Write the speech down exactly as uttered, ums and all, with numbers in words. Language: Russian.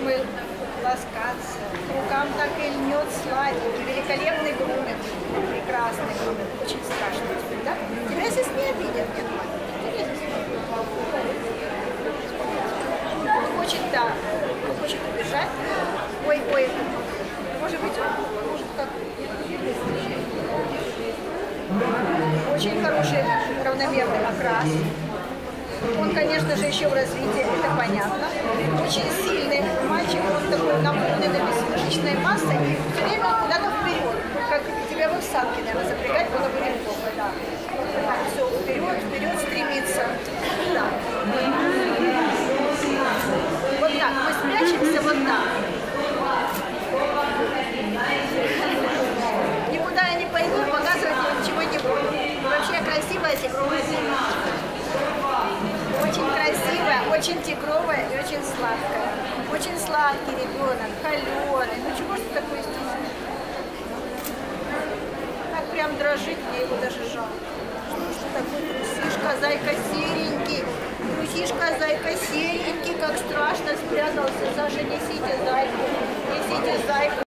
и ласкаться. К рукам так и льнет сладкий, великолепный груминг, прекрасный груминг, очень страшный теперь, да? Тебя здесь не обидят, нет? Он хочет, да, он хочет убежать. Ой, ой, может быть, он может как... Очень хороший равномерный окрас. Он, конечно же, еще в развитии, это понятно. Очень сильный мальчик, он такой наполненный мышечной массой, все время куда-то вперед. Как тебя в санки, наверное, запрягать было бы неплохо, да. Все, вперед, вперед стремиться. Да. Вот так, мы спрячемся вот так. Никуда я не пойду, показывать ничего не буду. Вообще красивая тигровая девочка. Очень красивая, очень тигровая и очень сладкая. Очень сладкий ребенок, холеный. Ну чего ж ты такой стесняешься? Так прям дрожит, мне его даже жалко. Что ж ты такой трусишка, зайка серенький. Трусишка, зайка серенький, как страшно спрятался. Саша, несите зайку, несите зайку.